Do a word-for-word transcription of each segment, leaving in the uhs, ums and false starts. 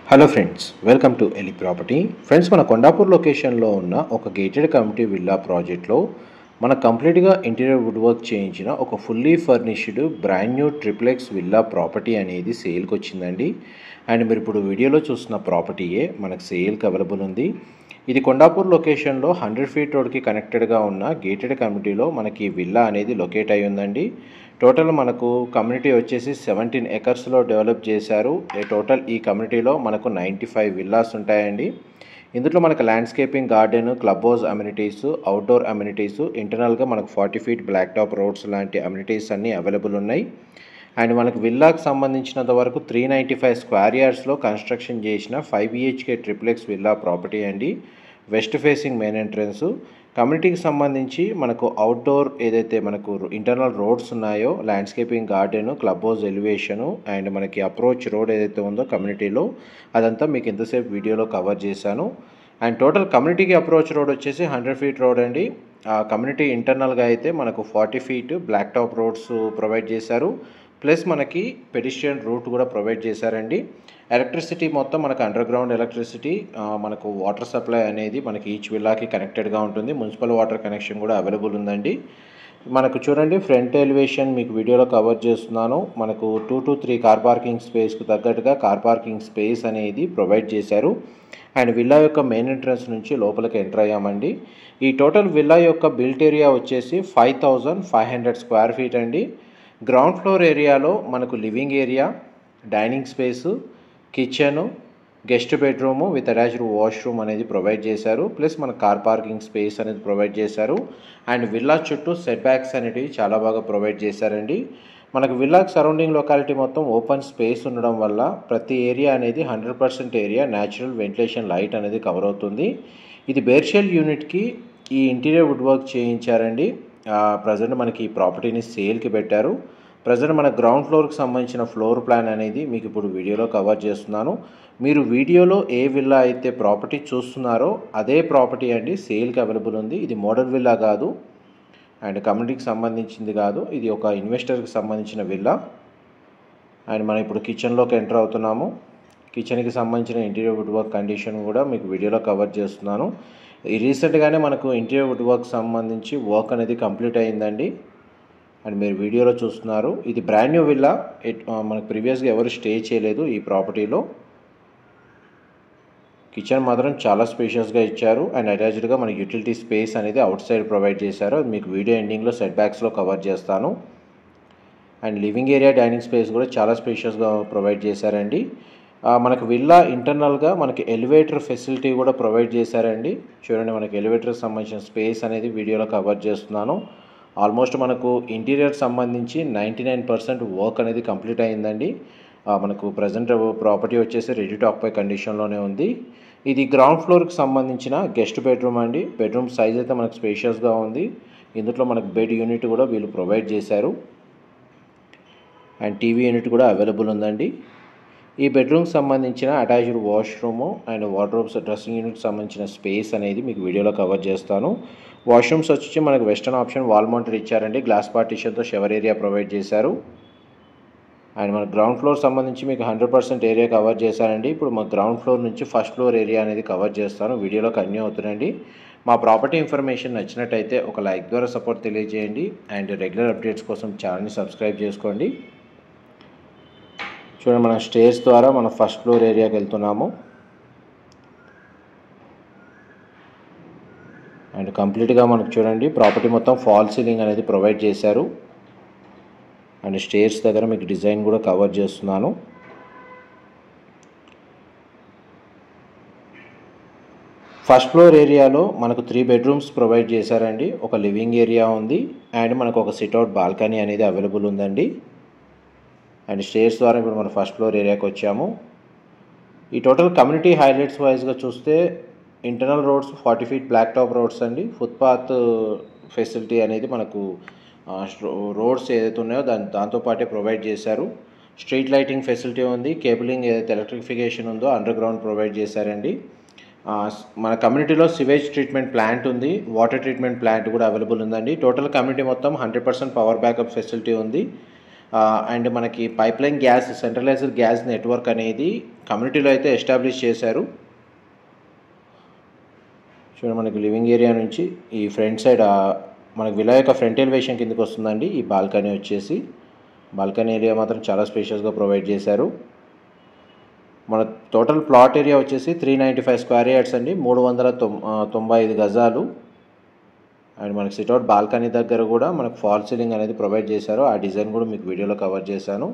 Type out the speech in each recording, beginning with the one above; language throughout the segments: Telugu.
Hello friends, welcome to Eli property. Friends, మన కొండాపూర్ లొకేషన్లో ఉన్న ఒక గేటెడ్ కమ్యూనిటీ విల్లా ప్రాజెక్ట్లో మన కంప్లీట్గా ఇంటీరియర్ వుడ్ వర్క్ చేయించిన ఒక fully furnished brand new triplex villa property అనేది సేల్కి వచ్చిందండి. అండ్ మీరు ఇప్పుడు వీడియోలో చూస్తున్న ప్రాపర్టీయే మనకు సేల్కి అవైలబుల్ ఉంది. ఇది కొండాపూర్ లొకేషన్లో హండ్రెడ్ ఫీట్ రోడ్కి కనెక్టెడ్గా ఉన్న గేటెడ్ కమ్యూనిటీలో మనకి విల్లా అనేది లొకేట్ అయి ఉందండి. టోటల్ మనకు కమ్యూనిటీ వచ్చేసి సెవెంటీన్ ఎకర్స్లో డెవలప్ చేశారు. టోటల్ ఈ కమ్యూనిటీలో మనకు నైంటీ ఫైవ్ విల్లాస్ ఉంటాయండి. ఇందులో మనకు landscaping, garden, club house amenities, outdoor amenities, ఇంటర్నల్గా మనకు forty feet black top roads లాంటి అమ్యూనిటీస్ అన్నీ అవైలబుల్ ఉన్నాయి. అండ్ మనకు విల్లాకు సంబంధించినంత వరకు త్రీ నైంటీ ఫైవ్ స్క్వేర్ యార్డ్స్లో కన్స్ట్రక్షన్ చేసిన five BHK triplex villa property అండి. West facing main entrance. కమ్యూనిటీకి సంబంధించి మనకు అవుట్డోర్ ఏదైతే మనకు ఇంటర్నల్ రోడ్స్ ఉన్నాయో, landscaping, garden, club house elevation and మనకి అప్రోచ్ రోడ్ ఏదైతే ఉందో కమ్యూనిటీలో అదంతా మీకు ఎంతసేపు వీడియోలో కవర్ చేశాను. అండ్ టోటల్ కమ్యూనిటీకి అప్రోచ్ రోడ్ వచ్చేసి హండ్రెడ్ ఫీట్ రోడ్ అండి. ఆ కమ్యూనిటీ ఇంటర్నల్గా అయితే మనకు forty feet black top roads provide చేశారు. ప్లస్ మనకి పెడిస్ట్రియన్ రూట్ కూడా ప్రొవైడ్ చేశారండి. ఎలక్ట్రిసిటీ మొత్తం మనకు అండర్ గ్రౌండ్ ఎలక్ట్రిసిటీ, మనకు వాటర్ సప్లై అనేది మనకి ఈచ్ విల్లాకి కనెక్టెడ్గా ఉంటుంది. మున్సిపల్ వాటర్ కనెక్షన్ కూడా అవైలబుల్ ఉందండి. మనకు చూడండి, ఫ్రంట్ ఎలివేషన్ మీకు వీడియోలో కవర్ చేస్తున్నాను. మనకు two to three car parking స్పేస్కి తగ్గట్టుగా కార్ పార్కింగ్ స్పేస్ అనేది ప్రొవైడ్ చేశారు. అండ్ విల్లా యొక్క మెయిన్ ఎంట్రన్స్ నుంచి లోపలికి ఎంటర్ అయ్యామండి. ఈ టోటల్ విల్లా యొక్క బిల్ట్ ఏరియా వచ్చేసి five thousand five hundred square feet అండి. గ్రౌండ్ ఫ్లోర్ ఏరియాలో మనకు living area, dining space, kitchen, guest bedroom with attached washroom అనేది ప్రొవైడ్ చేశారు. ప్లస్ మన కార్ పార్కింగ్ స్పేస్ అనేది ప్రొవైడ్ చేశారు. అండ్ విల్లా చుట్టూ సెట్ బ్యాక్స్ అనేవి చాలా బాగా ప్రొవైడ్ చేశారండి. మనకు విల్లాకి సరౌండింగ్ లొకాలిటీ మొత్తం ఓపెన్ స్పేస్ ఉండడం వల్ల ప్రతి ఏరియా అనేది hundred percent area natural ventilation light అనేది కవర్ అవుతుంది. ఇది బేర్షెల్ యూనిట్కి ఈ ఇంటీరియర్ వుడ్ వర్క్ చేయించారండి. ప్రజెంట్ మనకి ఈ ప్రాపర్టీని సేల్కి పెట్టారు. ప్రజెంట్ మన గ్రౌండ్ ఫ్లోర్కి సంబంధించిన ఫ్లోర్ ప్లాన్ అనేది మీకు ఇప్పుడు వీడియోలో కవర్ చేస్తున్నాను. మీరు వీడియోలో ఏ విల్లా అయితే ప్రాపర్టీ చూస్తున్నారో అదే ప్రాపర్టీ అండి సేల్కి అవైలబుల్ ఉంది. ఇది మోడల్ విల్లా కాదు అండ్ కమ్యూనిటీకి సంబంధించింది కాదు. ఇది ఒక ఇన్వెస్టర్కి సంబంధించిన విల్లా. అండ్ మనం ఇప్పుడు కిచెన్లోకి ఎంటర్ అవుతున్నాము. కిచెన్కి సంబంధించిన ఇంటీరియర్ వుడ్ వర్క్ కండిషన్ కూడా మీకు వీడియోలో కవర్ చేస్తున్నాను. రీసెంట్గానే మనకు ఇంటీరియర్ వుడ్ వర్క్ సంబంధించి వర్క్ అనేది కంప్లీట్ అయిందండి. అండ్ మీరు వీడియోలో చూస్తున్నారు, ఇది బ్రాండ్ న్యూ విల్లా. మనకు ప్రీవియస్గా ఎవరు స్టే చేయలేదు ఈ ప్రాపర్టీలో. కిచెన్ మాత్రం చాలా స్పేషియస్గా ఇచ్చారు. అండ్ అటాచ్డ్గా మనకి యూటిలిటీ స్పేస్ అనేది అవుట్ సైడ్ ప్రొవైడ్ చేశారు. అది మీకు వీడియో ఎండింగ్లో సెట్ బ్యాక్స్లో కవర్ చేస్తాను. And living area, dining space కూడా చాలా స్పేషియస్గా ప్రొవైడ్ చేశారండి. మనకు విల్లా ఇంటర్నల్గా మనకి ఎలివేటర్ ఫెసిలిటీ కూడా ప్రొవైడ్ చేశారండి. చూడండి, మనకి ఎలివేటర్కి సంబంధించిన స్పేస్ అనేది వీడియోలో కవర్ చేస్తున్నాను. ఆల్మోస్ట్ మనకు ఇంటీరియర్ సంబంధించి నైంటీ నైన్ పర్సెంట్ వర్క్ అనేది కంప్లీట్ అయిందండి. మనకు ప్రజెంట్ ప్రాపర్టీ వచ్చేసి రెడీ టు ఆక్యుపై కండిషన్లోనే ఉంది. ఇది గ్రౌండ్ ఫ్లోర్కి సంబంధించిన గెస్ట్ బెడ్రూమ్ అండి. బెడ్రూమ్ సైజ్ అయితే మనకు స్పేషియస్గా ఉంది. ఇందులో మనకు బెడ్ యూనిట్ కూడా వీళ్ళు ప్రొవైడ్ చేశారు. అండ్ టీవీ యూనిట్ కూడా అవైలబుల్ ఉందండి. ఈ బెడ్రూమ్కి సంబంధించిన attached washroom and wardrobes, dressing యూనిట్కి సంబంధించిన స్పేస్ అనేది మీకు వీడియోలో కవర్ చేస్తాను. వాష్రూమ్స్ వచ్చి మనకు వెస్టర్న్ ఆప్షన్ వాల్ మౌంటెడ్ ఇచ్చారండి. గ్లాస్ పార్టీషన్తో షవర్ ఏరియా ప్రొవైడ్ చేశారు. అండ్ మన గ్రౌండ్ ఫ్లోర్ సంబంధించి మీకు హండ్రెడ్ పర్సెంట్ ఏరియా కవర్ చేశారండి. ఇప్పుడు మా గ్రౌండ్ ఫ్లోర్ నుంచి ఫస్ట్ ఫ్లోర్ ఏరియా అనేది కవర్ చేస్తాను. వీడియోలో కంటిన్యూ అవుతుందండి. మా ప్రాపర్టీ ఇన్ఫర్మేషన్ నచ్చినట్టయితే ఒక లైక్ ద్వారా సపోర్ట్ తెలియజేయండి. అండ్ రెగ్యులర్ అప్డేట్స్ కోసం ఛానల్ని సబ్స్క్రైబ్ చేసుకోండి. చూడండి, మన స్టేర్స్ ద్వారా మనం ఫస్ట్ ఫ్లోర్ ఏరియాకి వెళ్తున్నాము. అండ్ కంప్లీట్గా మనకు చూడండి ప్రాపర్టీ మొత్తం ఫాల్ సీలింగ్ అనేది ప్రొవైడ్ చేశారు. అండ్ స్టేర్స్ దగ్గర మీకు డిజైన్ కూడా కవర్ చేస్తున్నాను. ఫస్ట్ ఫ్లోర్ ఏరియాలో మనకు త్రీ బెడ్రూమ్స్ ప్రొవైడ్ చేశారండి. ఒక లివింగ్ ఏరియా ఉంది అండ్ మనకు ఒక సిట్అవుట్ బాల్కనీ అనేది అవైలబుల్ ఉందండి. అండ్ స్టేర్స్ ద్వారా ఇప్పుడు మనం ఫస్ట్ ఫ్లోర్ ఏరియాకి వచ్చాము. ఈ టోటల్ కమ్యూనిటీ హైలైట్స్ వైజ్గా చూస్తే internal roads forty feet black top roads అండి. ఫుట్పాత్ ఫెసిలిటీ అనేది మనకు రోడ్స్ ఏదైతే ఉన్నాయో దాని దాంతోపాటే ప్రొవైడ్ చేశారు. స్ట్రీట్ లైటింగ్ ఫెసిలిటీ ఉంది. కేబులింగ్ ఏదైతే ఎలక్ట్రిఫికేషన్ ఉందో అండర్ గ్రౌండ్ ప్రొవైడ్ చేశారండి. మన కమ్యూనిటీలో సివేజ్ ట్రీట్మెంట్ ప్లాంట్ ఉంది. వాటర్ ట్రీట్మెంట్ ప్లాంట్ కూడా అవైలబుల్ ఉందండి. టోటల్ కమ్యూనిటీ మొత్తం hundred percent power backup facility ఉంది. అండ్ మనకి pipeline gas centralised gas network అనేది కమ్యూనిటీలో అయితే ఎస్టాబ్లిష్ చేశారు. చూడండి మనకి లివింగ్ ఏరియా నుంచి ఈ ఫ్రంట్ సైడ్ మనకి విలా యొక్క ఫ్రంట్ ఎలివేషన్ కిందకి వస్తుందండి. ఈ బాల్కనీ వచ్చేసి బాల్కనీ ఏరియా మాత్రం చాలా స్పేషియస్గా ప్రొవైడ్ చేశారు. మన టోటల్ ప్లాట్ ఏరియా వచ్చేసి three ninety five square yards అండి, మూడు వందల తొంభై ఐదు గజాలు. అండ్ మనకి సిట్అవుట్ బాల్కనీ దగ్గర కూడా మనకు ఫాల్ సీలింగ్ అనేది ప్రొవైడ్ చేశారు. ఆ డిజైన్ కూడా మీకు వీడియోలో కవర్ చేశాను.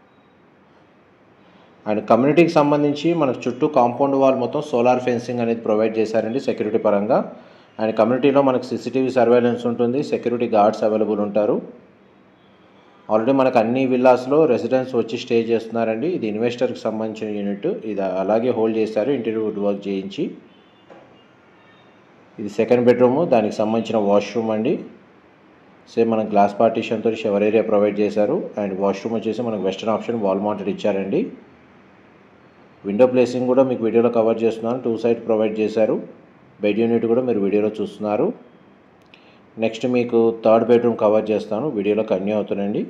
అండ్ కమ్యూనిటీకి సంబంధించి మనకు చుట్టూ కాంపౌండ్ వాల్ మొత్తం సోలార్ ఫెన్సింగ్ అనేది ప్రొవైడ్ చేశారండి సెక్యూరిటీ పరంగా. అండ్ కమ్యూనిటీలో మనకు సీసీటీవీ సర్వేలెన్స్ ఉంటుంది, సెక్యూరిటీ గార్డ్స్ అవైలబుల్ ఉంటారు. ఆల్రెడీ మనకు అన్ని విల్లాస్లో రెసిడెంట్స్ వచ్చి స్టే చేస్తున్నారండి. ఇది ఇన్వెస్టర్కి సంబంధించిన యూనిట్, ఇది అలాగే హోల్డ్ చేశారు ఇంటీరియర్ వుడ్ వర్క్ చేయించి. ఇది సెకండ్ బెడ్రూమ్, దానికి సంబంధించిన వాష్రూమ్ అండి. సేమ్ మనకు గ్లాస్ పార్టీషన్తో షవర్ ఏరియా ప్రొవైడ్ చేశారు. అండ్ వాష్రూమ్ వచ్చేసి మనకు వెస్టర్న్ ఆప్షన్ వాల్ మౌంటెడ్ ఇచ్చారండి. విండో ప్లేసింగ్ కూడా మీకు వీడియోలో కవర్ చేస్తున్నాను, టూ సైడ్ ప్రొవైడ్ చేశారు. బెడ్ యూనిట్ కూడా మీరు వీడియోలో చూస్తున్నారు. నెక్స్ట్ మీకు థర్డ్ బెడ్రూమ్ కవర్ చేస్తాను, వీడియోలో కంటిన్యూ అవుతుందండి.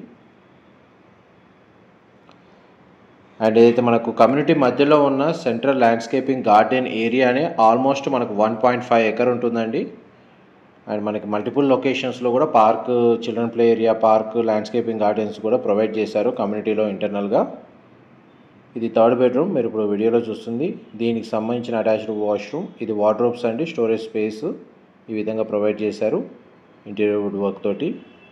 అండ్ ఏదైతే మనకు కమ్యూనిటీ మధ్యలో ఉన్న సెంట్రల్ ల్యాండ్స్కేపింగ్ గార్డెన్ ఏరియానే ఆల్మోస్ట్ మనకు వన్ పాయింట్ ఫైవ్ ఎకర్ ఉంటుందండి. అండ్ మనకి మల్టిపుల్ లొకేషన్స్లో కూడా park, children play area, park, landscaping gardens కూడా ప్రొవైడ్ చేశారు కమ్యూనిటీలో ఇంటర్నల్గా. ఇది థర్డ్ బెడ్రూమ్ మీరు ఇప్పుడు వీడియోలో చూస్తుంది. దీనికి సంబంధించిన అటాచ్డ్ వాష్రూమ్, ఇది వార్డ్రోబ్స్ అండి, స్టోరేజ్ స్పేస్ ఈ విధంగా ప్రొవైడ్ చేశారు ఇంటీరియర్ వుడ్ వర్క్ తోటి.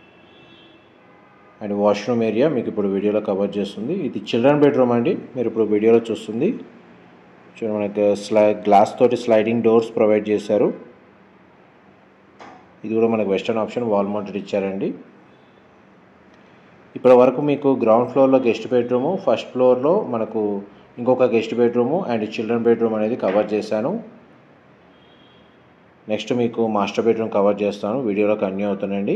అండ్ వాష్రూమ్ ఏరియా మీకు ఇప్పుడు వీడియోలో కవర్ చేస్తుంది. ఇది చిల్డ్రన్ బెడ్రూమ్ అండి, మీరు ఇప్పుడు వీడియోలో చూస్తుంది. చూడండి మనకి స్లై గ్లాస్ తోటి స్లైడింగ్ డోర్స్ ప్రొవైడ్ చేశారు. ఇది కూడా మనకు వెస్టర్న్ ఆప్షన్ వాల్ మౌంటెడ్ ఇచ్చారండి. ఇప్పటి వరకు మీకు గ్రౌండ్ ఫ్లోర్లో గెస్ట్ బెడ్రూము, ఫస్ట్ ఫ్లోర్లో మనకు ఇంకొక guest bedroom and children bedroom అనేది కవర్ చేశాను. నెక్స్ట్ మీకు మాస్టర్ బెడ్రూమ్ కవర్ చేస్తాను, వీడియోలో కంటిన్యూ అవుతుందండి.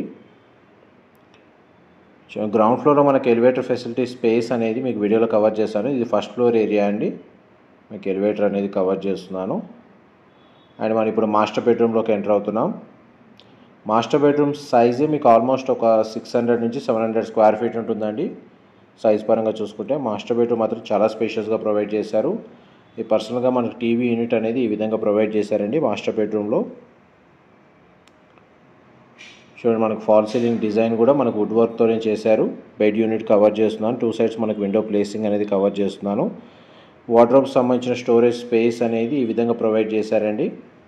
గ్రౌండ్ ఫ్లోర్లో మనకి ఎలివేటర్ ఫెసిలిటీ స్పేస్ అనేది మీకు వీడియోలో కవర్ చేస్తాను. ఇది ఫస్ట్ ఫ్లోర్ ఏరియా అండి, మీకు ఎలివేటర్ అనేది కవర్ చేస్తున్నాను. అండ్ మనం ఇప్పుడు మాస్టర్ బెడ్రూమ్లోకి ఎంటర్ అవుతున్నాం. మాస్టర్ బెడ్రూమ్ సైజే మీకు ఆల్మోస్ట్ ఒక సిక్స్ హండ్రెడ్ నుంచి సెవెన్ హండ్రెడ్ స్క్వేర్ ఫీట్ ఉంటుందండి. సైజ్ పరంగా చూసుకుంటే మాస్టర్ బెడ్రూమ్ మాత్రం చాలా స్పేషియస్గా ప్రొవైడ్ చేశారు. ఈ పర్సనల్గా మనకు టీవీ యూనిట్ అనేది ఈ విధంగా ప్రొవైడ్ చేశారండి మాస్టర్ బెడ్రూమ్లో. చూడండి మనకు ఫాల్ సీలింగ్ డిజైన్ కూడా మనకు వుడ్ వర్క్తోనే చేశారు. బెడ్ యూనిట్ కవర్ చేస్తున్నాను, టూ సైడ్స్ మనకు విండో ప్లేసింగ్ అనేది కవర్ చేస్తున్నాను. వార్డ్రోబ్కి సంబంధించిన స్టోరేజ్ స్పేస్ అనేది ఈ విధంగా ప్రొవైడ్ చేశారండి.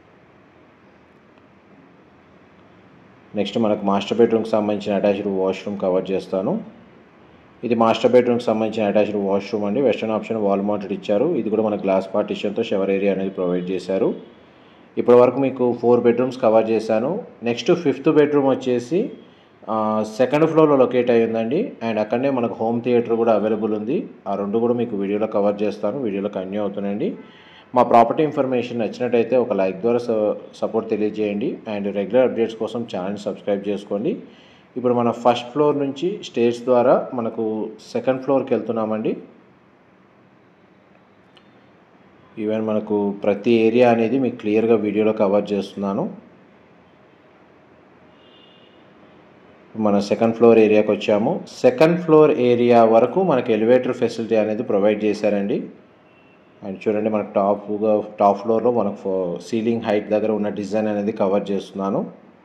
నెక్స్ట్ మనకు మాస్టర్ బెడ్రూమ్కి సంబంధించిన అటాచ్డ్ వాష్రూమ్ కవర్ చేస్తాను. ఇది మాస్టర్ బెడ్రూమ్కి సంబంధించిన అటాచ్డ్ వాష్రూమ్ అండి, వెస్టర్న్ ఆప్షన్ వాల్ మౌంటెడ్ ఇచ్చారు. ఇది కూడా మన గ్లాస్ పార్టీషన్తో షవర్ ఏరియా అనేది ప్రొవైడ్ చేశారు. ఇప్పటి వరకు మీకు ఫోర్ బెడ్రూమ్స్ కవర్ చేశాను. నెక్స్ట్ ఫిఫ్త్ బెడ్రూమ్ వచ్చేసి సెకండ్ ఫ్లోర్లో లొకేట్ అయ్యి ఉందండి. అండ్ అక్కడనే మనకు హోమ్ థియేటర్ కూడా అవైలబుల్ ఉంది. ఆ రెండు కూడా మీకు వీడియోలో కవర్ చేస్తాను, వీడియోలో కంటిన్యూ అవుతుందండి. మా ప్రాపర్టీ ఇన్ఫర్మేషన్ నచ్చినట్టయితే ఒక లైక్ ద్వారా సపోర్ట్ తెలియజేయండి. అండ్ రెగ్యులర్ అప్డేట్స్ కోసం ఛానల్ సబ్స్క్రైబ్ చేసుకోండి. ఇప్పుడు మన ఫస్ట్ ఫ్లోర్ నుంచి స్టేర్స్ ద్వారా మనకు సెకండ్ ఫ్లోర్కి వెళ్తున్నామండి. ఈవెన్ మనకు ప్రతి ఏరియా అనేది మీకు క్లియర్గా వీడియోలో కవర్ చేస్తున్నాను. మన సెకండ్ ఫ్లోర్ ఏరియాకి వచ్చాము. సెకండ్ ఫ్లోర్ ఏరియా వరకు మనకు ఎలివేటర్ ఫెసిలిటీ అనేది ప్రొవైడ్ చేశారండి. అండ్ చూడండి మనకు టాప్గా టాప్ ఫ్లోర్లో మనకు సీలింగ్ హైట్ దగ్గర ఉన్న డిజైన్ అనేది కవర్ చేస్తున్నాను.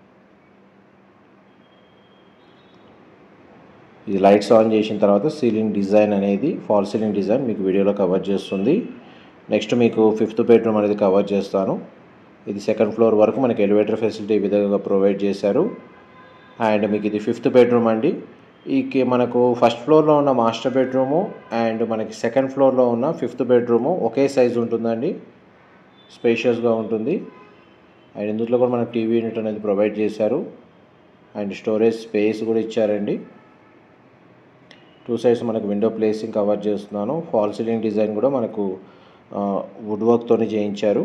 ఇది లైట్స్ ఆన్ చేసిన తర్వాత సీలింగ్ డిజైన్ అనేది ఫాల్ సీలింగ్ డిజైన్ మీకు వీడియోలో కవర్ చేస్తుంది. నెక్స్ట్ మీకు ఫిఫ్త్ బెడ్రూమ్ అనేది కవర్ చేస్తాను. ఇది సెకండ్ ఫ్లోర్ వరకు మనకి ఎలివేటర్ ఫెసిలిటీ ఈ విధంగా ప్రొవైడ్ చేశారు. అండ్ మీకు ఇది ఫిఫ్త్ బెడ్రూమ్ అండి. ఈ మనకు ఫస్ట్ ఫ్లోర్లో ఉన్న మాస్టర్ బెడ్రూము అండ్ మనకి సెకండ్ ఫ్లోర్లో ఉన్న ఫిఫ్త్ బెడ్రూము ఒకే సైజు ఉంటుందండి, స్పేషియస్గా ఉంటుంది. అండ్ ఇందులో కూడా మనకు టీవీ యూనిట్ అనేది ప్రొవైడ్ చేశారు. అండ్ స్టోరేజ్ స్పేస్ కూడా ఇచ్చారండి. టూ సైడ్స్ మనకు విండో ప్లేసింగ్ కవర్ చేస్తున్నాను. ఫాల్ సీలింగ్ డిజైన్ కూడా మనకు వుడ్ వర్క్తోనే చేయించారు.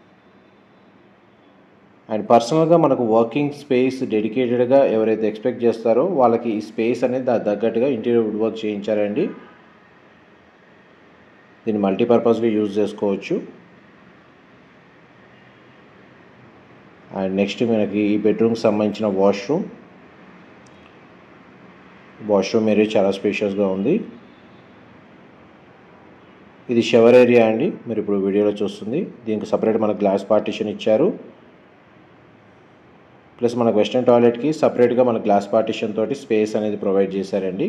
అండ్ పర్సనల్గా మనకు వర్కింగ్ స్పేస్ డెడికేటెడ్గా ఎవరైతే ఎక్స్పెక్ట్ చేస్తారో వాళ్ళకి ఈ స్పేస్ అనేది దాని తగ్గట్టుగా ఇంటీరియర్ వుడ్ వర్క్ చేయించారండి. దీన్ని మల్టీపర్పస్గా యూజ్ చేసుకోవచ్చు. అండ్ నెక్స్ట్ మనకి ఈ బెడ్రూమ్కి సంబంధించిన వాష్రూమ్. వాష్రూమ్ ఏరియా చాలా స్పేషియస్గా ఉంది. ఇది షవర్ ఏరియా అండి, మీరు ఇప్పుడు వీడియోలో చూస్తుంది. దీనికి సపరేట్ మనకు గ్లాస్ పార్టిషన్ ఇచ్చారు. ప్లస్ మనకు వెస్టర్న్ టాయిలెట్కి సపరేట్గా మన గ్లాస్ పార్టిషన్ తోటి స్పేస్ అనేది ప్రొవైడ్ చేశారండి.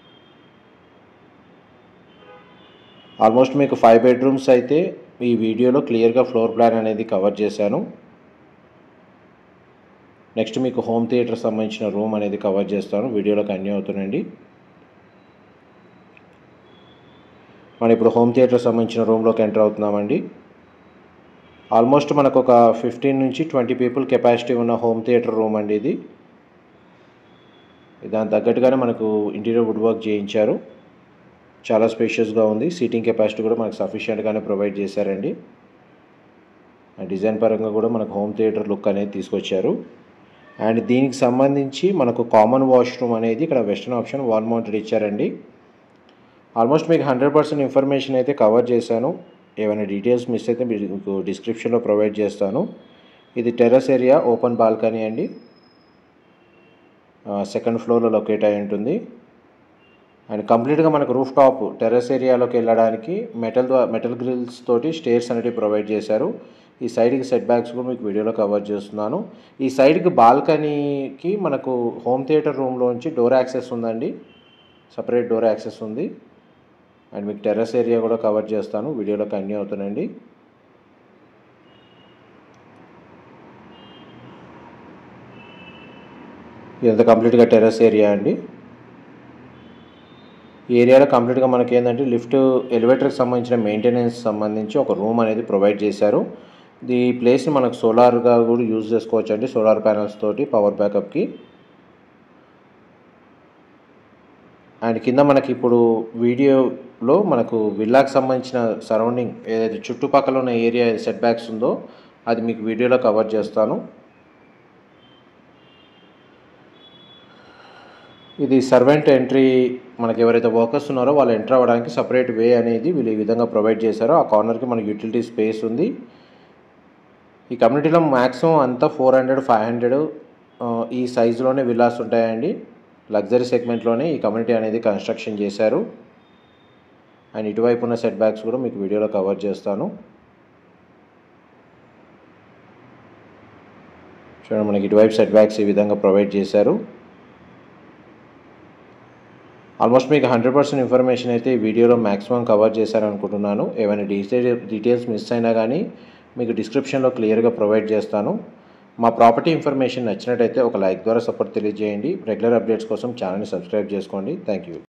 ఆల్మోస్ట్ మీకు ఫైవ్ బెడ్రూమ్స్ అయితే ఈ వీడియోలో క్లియర్గా ఫ్లోర్ ప్లాన్ అనేది కవర్ చేశాను. నెక్స్ట్ మీకు హోమ్ థియేటర్ సంబంధించిన రూమ్ అనేది కవర్ చేస్తాను, వీడియోలో కంటిన్యూ అవుతుందండి. మనం ఇప్పుడు హోమ్ థియేటర్ సంబంధించిన రూమ్లోకి ఎంటర్ అవుతున్నామండి. ఆల్మోస్ట్ మనకు ఒక ఫిఫ్టీన్ నుంచి ట్వంటీ పీపుల్ కెపాసిటీ ఉన్న హోమ్ థియేటర్ రూమ్ అండి ఇది. దాని తగ్గట్టుగానే మనకు ఇంటీరియర్ వుడ్ వర్క్ చేయించారు. చాలా స్పేషియస్గా ఉంది. సీటింగ్ కెపాసిటీ కూడా మనకు సఫిషియెంట్గానే ప్రొవైడ్ చేశారండి. డిజైన్ పరంగా కూడా మనకు హోమ్ థియేటర్ లుక్ అనేది తీసుకొచ్చారు. అండ్ దీనికి సంబంధించి మనకు కామన్ వాష్రూమ్ అనేది ఇక్కడ వెస్టర్న్ ఆప్షన్ వాల్ మౌంటెడ్ ఇచ్చారండి. ఆల్మోస్ట్ మీకు హండ్రెడ్ పర్సెంట్ ఇన్ఫర్మేషన్ అయితే కవర్ చేశాను. ఏమైనా డీటెయిల్స్ మిస్ అయితే మీకు డిస్క్రిప్షన్లో ప్రొవైడ్ చేస్తాను. ఇది టెర్రస్ ఏరియా, ఓపెన్ బాల్కనీ అండి. సెకండ్ ఫ్లోర్లో లొకేట్ అయి ఉంటుంది. అండ్ కంప్లీట్గా మనకు రూఫ్ టాప్ టెర్రస్ ఏరియాలోకి వెళ్ళడానికి మెటల్ మెటల్ గ్రిల్స్ తోటి స్టేర్స్ అనేవి ప్రొవైడ్ చేశారు. ఈ సైడ్కి సెట్ బ్యాక్స్ కూడా మీకు వీడియోలో కవర్ చేస్తున్నాను. ఈ సైడ్కి బాల్కనీకి మనకు హోమ్ థియేటర్ రూమ్లోంచి డోర్ యాక్సెస్ ఉందండి, సపరేట్ డోర్ యాక్సెస్ ఉంది. అండ్ మీకు టెర్రస్ ఏరియా కూడా కవర్ చేస్తాను, వీడియోలో కంటిన్యూ అవుతానండి. ఇదంతా కంప్లీట్గా టెర్రస్ ఏరియా అండి. ఈ ఏరియాలో కంప్లీట్గా మనకి ఏంటంటే లిఫ్ట్ ఎలివేటర్కి సంబంధించిన మెయింటెనెన్స్ సంబంధించి ఒక రూమ్ అనేది ప్రొవైడ్ చేశారు. ఈ ప్లేస్ని మనకు సోలార్గా కూడా యూజ్ చేసుకోవచ్చు అండి, సోలార్ ప్యానల్స్ తోటి పవర్ బ్యాకప్కి. అండ్ కింద మనకి ఇప్పుడు వీడియోలో మనకు విల్లాకి సంబంధించిన సరౌండింగ్ ఏదైతే చుట్టుపక్కల ఉన్న ఏరియా సెట్ బ్యాక్స్ ఉందో అది మీకు వీడియోలో కవర్ చేస్తాను. ఇది సర్వెంట్ ఎంట్రీ, మనకి ఎవరైతే వర్కర్స్ ఉన్నారో వాళ్ళు ఎంటర్ అవ్వడానికి సపరేట్ వే అనేది వీళ్ళు ఈ విధంగా ప్రొవైడ్ చేశారో. ఆ కార్నర్కి మనకి యూటిలిటీ స్పేస్ ఉంది. ఈ కమ్యూనిటీలో మ్యాక్సిమం అంతా ఫోర్ హండ్రెడ్ ఫైవ్ హండ్రెడ్ ఈ సైజులోనే విల్లాస్ ఉంటాయండి. లగ్జరీ సెగ్మెంట్లోనే ఈ కమ్యూనిటీ అనేది కన్స్ట్రక్షన్ చేశారు. అండ్ ఇటువైపు ఉన్న సెట్ బ్యాక్స్ కూడా మీకు వీడియోలో కవర్ చేస్తాను. చూడండి, మనకి ఇటువైపు సెట్ బ్యాక్స్ ఈ విధంగా ప్రొవైడ్ చేశారు. ఆల్మోస్ట్ మీకు హండ్రెడ్ పర్సెంట్ ఇన్ఫర్మేషన్ అయితే ఈ వీడియోలో మ్యాక్సిమం కవర్ చేశారనుకుంటున్నాను. ఏమైనా డీటెయిల్ డీటెయిల్స్ మిస్ అయినా కానీ మీకు డిస్క్రిప్షన్లో క్లియర్గా ప్రొవైడ్ చేస్తాను. మా ప్రాపర్టీ ఇన్ఫర్మేషన్ నచ్చినట్టయితే ఒక లైక్ ద్వారా సపోర్ట్ తెలియజేయండి. రెగ్యులర్ అప్డేట్స్ కోసం ఛానల్ని సబ్స్క్రైబ్ చేసుకోండి. Thank you.